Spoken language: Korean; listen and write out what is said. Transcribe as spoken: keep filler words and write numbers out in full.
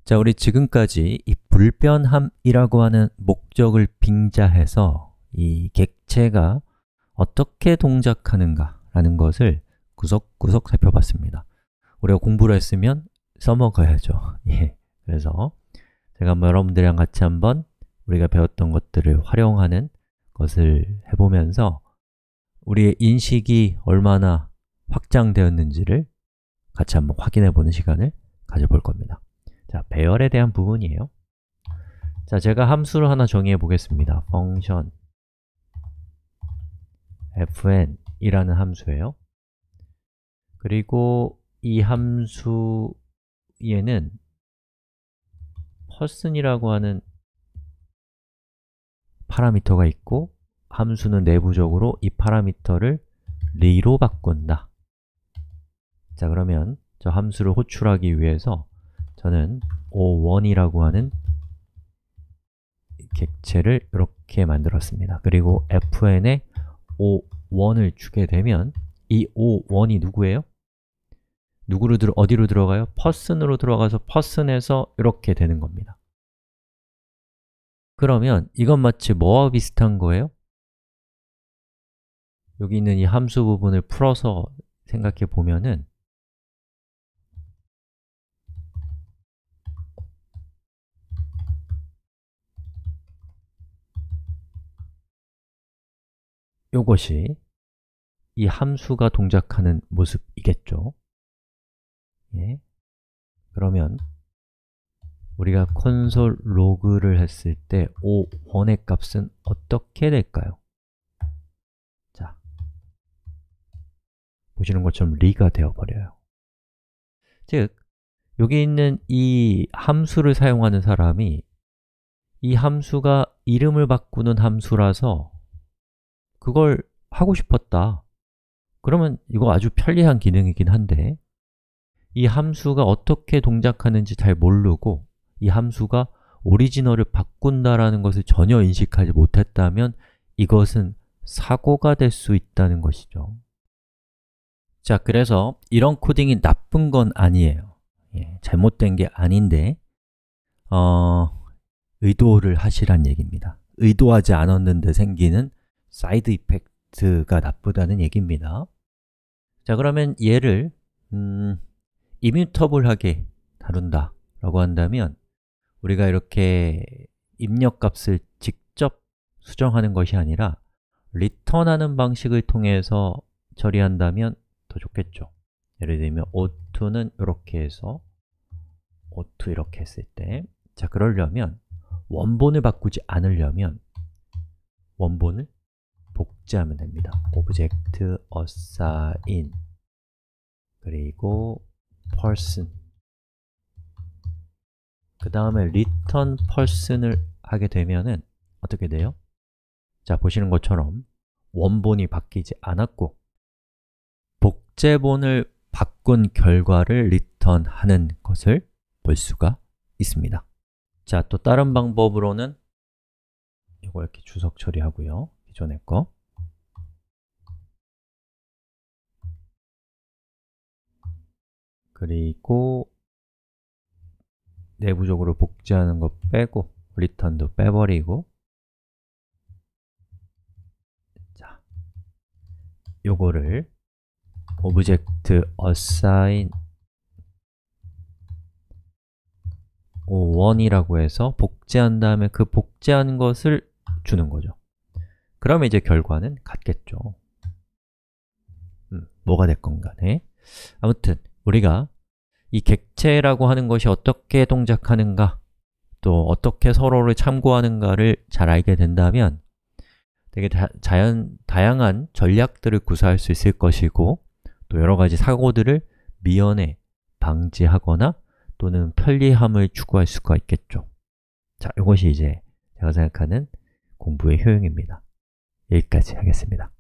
자, 우리 지금까지 이 불변함이라고 하는 목적을 빙자해서 이 객체가 어떻게 동작하는가 라는 것을 구석구석 살펴봤습니다. 우리가 공부를 했으면 써먹어야죠. 예. 그래서 제가 한번 여러분들이랑 같이 한번 우리가 배웠던 것들을 활용하는 것을 해보면서 우리의 인식이 얼마나 확장되었는지를 같이 한번 확인해보는 시간을 가져볼 겁니다. 자, 배열에 대한 부분이에요. 자, 제가 함수를 하나 정의해 보겠습니다. function fn이라는 함수예요. 그리고 이 함수에는 person이라고 하는 파라미터가 있고 함수는 내부적으로 이 파라미터를 리로 바꾼다. 자, 그러면 저 함수를 호출하기 위해서 저는 오 원이라고 하는 객체를 이렇게 만들었습니다. 그리고 fn에 오 원을 주게 되면 이 오 원이 누구예요? 누구로 들어, 어디로 들어가요? person으로 들어가서 person에서 이렇게 되는 겁니다. 그러면 이건 마치 뭐와 비슷한 거예요? 여기 있는 이 함수 부분을 풀어서 생각해 보면은 요것이 이 함수가 동작하는 모습이겠죠. 예. 그러면 우리가 콘솔 로그를 했을 때 오 원의 값은 어떻게 될까요? 자, 보시는 것처럼 리가 되어버려요. 즉, 여기 있는 이 함수를 사용하는 사람이 이 함수가 이름을 바꾸는 함수라서 그걸 하고 싶었다. 그러면 이거 아주 편리한 기능이긴 한데 이 함수가 어떻게 동작하는지 잘 모르고 이 함수가 오리지널을 바꾼다라는 것을 전혀 인식하지 못했다면 이것은 사고가 될 수 있다는 것이죠. 자, 그래서 이런 코딩이 나쁜 건 아니에요. 예, 잘못된 게 아닌데 어, 의도를 하시란 얘기입니다. 의도하지 않았는데 생기는 사이드 이펙트가 나쁘다는 얘기입니다. 자, 그러면 얘를 음, 이뮤터블하게 다룬다 라고 한다면 우리가 이렇게 입력값을 직접 수정하는 것이 아니라 리턴하는 방식을 통해서 처리한다면 더 좋겠죠. 예를 들면 오 투는 이렇게 해서 오 투 이렇게 했을 때 자, 그러려면 원본을 바꾸지 않으려면 원본을 복제하면 됩니다. object assign 그리고 person 그 다음에 return person을 하게 되면은 어떻게 돼요? 자, 보시는 것처럼 원본이 바뀌지 않았고 복제본을 바꾼 결과를 return하는 것을 볼 수가 있습니다. 자, 또 다른 방법으로는 이거 이렇게 주석 처리하고요. 기존의 거 그리고 내부적으로 복제하는 거 빼고 return도 빼버리고 자, 요거를 object assign 오 원이라고 해서 복제한 다음에 그 복제한 것을 주는 거죠. 그러면 이제 결과는 같겠죠. 음, 뭐가 됐건 간에 아무튼 우리가 이 객체라고 하는 것이 어떻게 동작하는가 또 어떻게 서로를 참고하는가를 잘 알게 된다면 되게 다, 자연, 다양한 전략들을 구사할 수 있을 것이고 또 여러 가지 사고들을 미연에 방지하거나 또는 편리함을 추구할 수가 있겠죠. 자, 이것이 이제 제가 생각하는 공부의 효용입니다. 여기까지 하겠습니다.